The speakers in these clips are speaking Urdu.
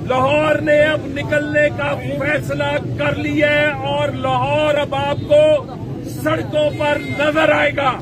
لاہور نے اب نکلنے کا فیصلہ کر لیا ہے اور لاہور اب آپ کو سڑکوں پر نظر آئے گا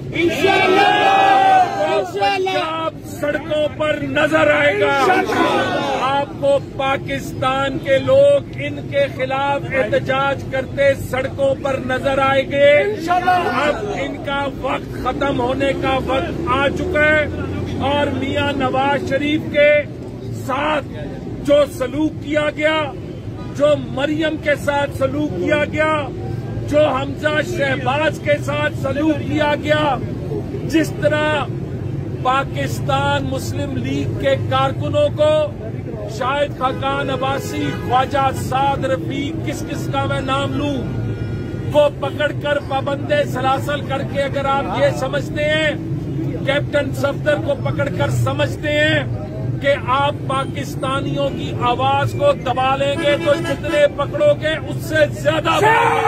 پنجاب سڑکوں پر نظر آئے گا آپ کو پاکستان کے لوگ ان کے خلاف احتجاج کرتے سڑکوں پر نظر آئیں گے اب ان کا وقت ختم ہونے کا وقت آ چکا ہے اور میاں نواز شریف کے ساتھ جو سلوک کیا گیا جو مریم کے ساتھ سلوک کیا گیا جو حمزہ شہباز کے ساتھ سلوک کیا گیا جس طرح پاکستان مسلم لیگ کے کارکنوں کو شاہد خاقان عباسی خواجہ سعد رفیق کس کا میں نام لوں وہ پکڑ کر پابندے سلاسل کر کے اگر آپ یہ سمجھتے ہیں کیپٹن صفدر کو پکڑ کر سمجھتے ہیں کہ آپ پاکستانیوں کی آواز کو دبا لیں گے تو جتنے پکڑو گے اس سے زیادہ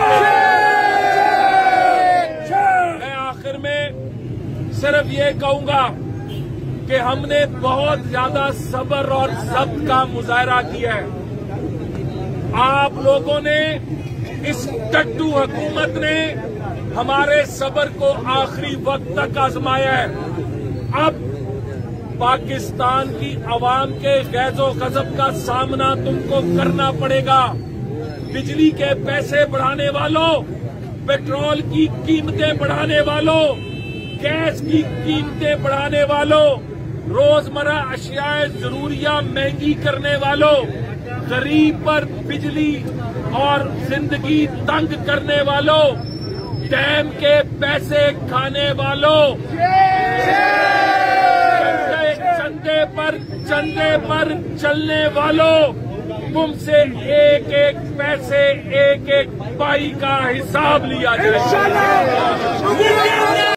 میں آخر میں صرف یہ کہوں گا کہ ہم نے بہت زیادہ صبر اور ضبط کا مظاہرہ کیا ہے آپ لوگوں نے اس ٹٹو حکومت نے ہمارے صبر کو آخری وقت تک آزمایا ہے اب پاکستان کی عوام کے غیظ و غضب کا سامنا تم کو کرنا پڑے گا بجلی کے پیسے بڑھانے والوں پیٹرول کی قیمتیں بڑھانے والوں گیس کی قیمتیں بڑھانے والوں روزمرہ اشیاء ضروریہ مہنگی کرنے والوں غریب پر بجلی اور زندگی تنگ کرنے والوں ڈیم کے پیسے کھانے والوں چندے پر چلنے والوں تم سے ایک ایک پیسے ایک ایک پائی کا حساب لیا جائے